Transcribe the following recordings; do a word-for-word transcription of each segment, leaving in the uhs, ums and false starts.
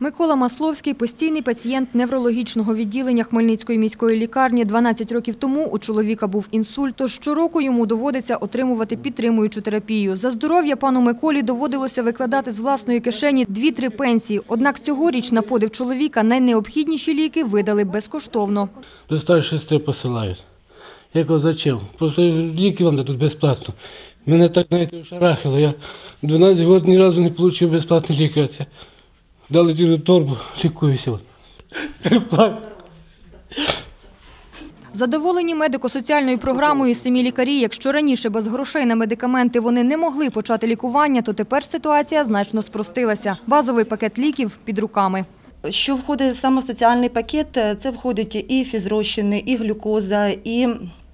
Микола Масловський – постійний пацієнт неврологічного відділення Хмельницької міської лікарні. дванадцять років тому у чоловіка був інсульт, тож щороку йому доводиться отримувати підтримуючу терапію. За здоров'я пану Миколі доводилося викладати з власної кишені дві-три пенсії. Однак цьогоріч на подив чоловіка найнеобхідніші ліки видали безкоштовно. До старшої сестри посилають. Я кажу, зачем? Просто ліки вам дадуть безплатно. Мене так навіть ошарахило. Я дванадцять років ні разу не отримав безплатні ліки. Дали цілу торбу, лікуюся. Задоволені медико-соціальною програмою самі лікарі. Якщо раніше без грошей на медикаменти вони не могли почати лікування, то тепер ситуація значно спростилася. Базовий пакет ліків під руками. Що входить саме в соціальний пакет, це входить і фізрозчини, і глюкоза, і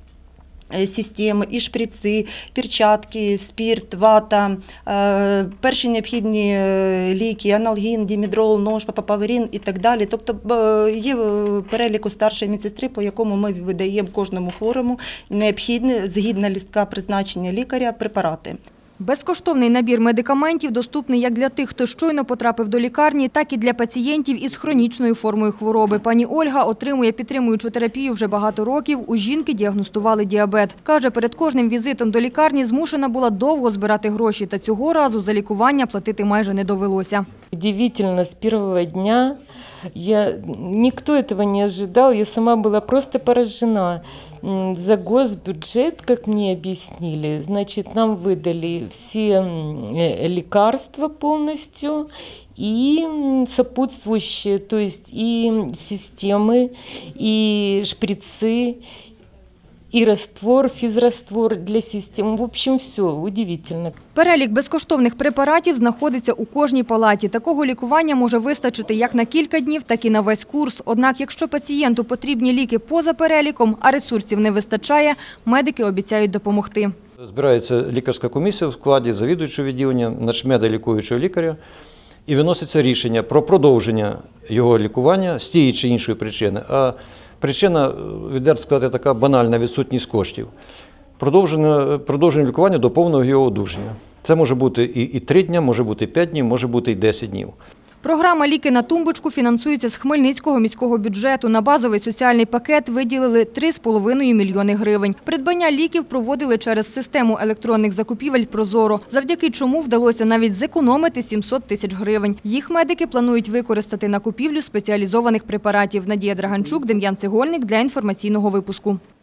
системи, і шприци, перчатки, спирт, вата, перші необхідні ліки, аналгін, дімедрол, нож, папаверин і так далі. Тобто є перелік у старшої медсестри, по якому ми видаємо кожному хворому необхідні, згідно листка призначення лікаря, препарати. Безкоштовний набір медикаментів доступний як для тих, хто щойно потрапив до лікарні, так і для пацієнтів із хронічною формою хвороби. Пані Ольга отримує підтримуючу терапію вже багато років. У жінки діагностували діабет. Каже, перед кожним візитом до лікарні змушена була довго збирати гроші, та цього разу за лікування платити майже не довелося. Удивительно, з першого дня я, никто этого не ожидал, я сама была просто поражена. За госбюджет, как мне объяснили, значит, нам выдали все лекарства полностью и сопутствующие, то есть и системы, и шприцы, і раствор, фізраствор для систем. В общем, все удивительно. Перелік безкоштовних препаратів знаходиться у кожній палаті. Такого лікування може вистачити як на кілька днів, так і на весь курс. Однак, якщо пацієнту потрібні ліки поза переліком, а ресурсів не вистачає, медики обіцяють допомогти. Збирається лікарська комісія в складі завідуючого відділення, начмеда лікуючого лікаря, і виноситься рішення про продовження його лікування з тієї чи іншої причини. А причина, відверто сказати, така банальна відсутність коштів. Продовження, продовження лікування до повного його одужання. Це може бути і, і три дні, може бути і п'ять днів, може бути і десять днів. Програма «Ліки на тумбочку» фінансується з Хмельницького міського бюджету. На базовий соціальний пакет виділили три з половиною мільйони гривень. Придбання ліків проводили через систему електронних закупівель «Прозоро», завдяки чому вдалося навіть зекономити сімсот тисяч гривень. Їх медики планують використати на купівлю спеціалізованих препаратів. Надія Драганчук, Дем'ян Цегольник для інформаційного випуску.